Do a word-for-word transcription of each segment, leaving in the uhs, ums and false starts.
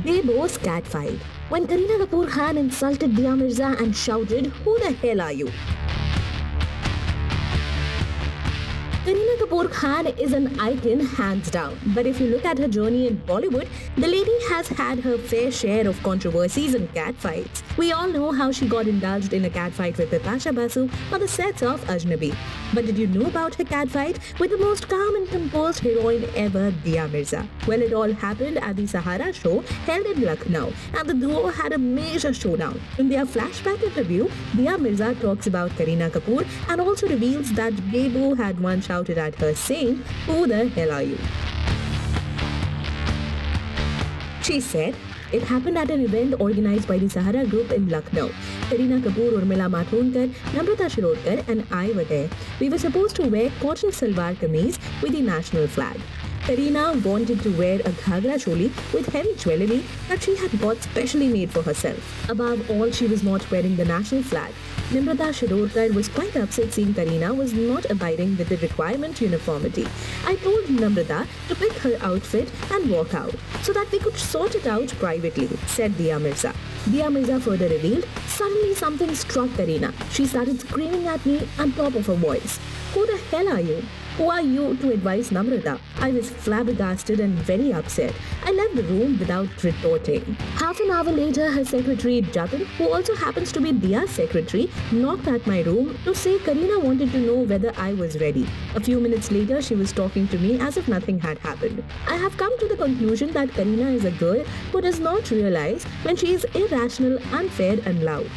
They both catfight. When Kareena Kapoor Khan insulted Dia Mirza and shouted, "Who the hell are you?" Kareena Kapoor Khan is an icon hands down, but if you look at her journey in Bollywood, the lady has had her fair share of controversies and catfights. We all know how she got indulged in a catfight with Bipasha Basu on the sets of Ajnabi. But did you know about her catfight with the most calm and composed heroine ever, Dia Mirza? Well, it all happened at the Sahara show held in Lucknow, and the duo had a major showdown. In their flashback interview, Dia Mirza talks about Kareena Kapoor and also reveals that Bebo had once shouted at her saying, "Who the hell are you?" She said, "It happened at an event organized by the Sahara group in Lucknow. Kareena Kapoor, Urmila Matondkar, Namrata Shirodkar and I were there. We were supposed to wear cotton salwar kameez with the national flag. Kareena wanted to wear a ghagra choli with heavy jewellery that she had bought specially made for herself. Above all, she was not wearing the national flag. Namrata Shirodkar was quite upset seeing Kareena was not abiding with the requirement uniformity. I told Namrata to pick her outfit and walk out so that we could sort it out privately," said Dia Mirza. Dia Mirza further revealed, "Suddenly something struck Kareena. She started screaming at me on top of her voice. 'Who the hell are you? Who are you to advise Namrata?' I was flabbergasted and very upset. I left the room without retorting." Half an hour later, her secretary Jatin, who also happens to be Dia's secretary, knocked at my room to say Kareena wanted to know whether I was ready. A few minutes later, she was talking to me as if nothing had happened. I have come to the conclusion that Kareena is a girl who does not realize when she is irrational, unfair and loud.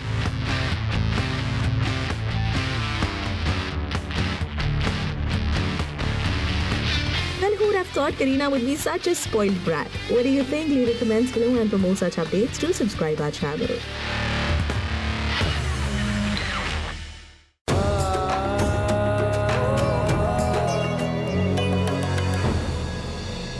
Well, who would have thought Kareena would be such a spoiled brat? What do you think? Leave your comments below, and for more such updates, do subscribe our channel.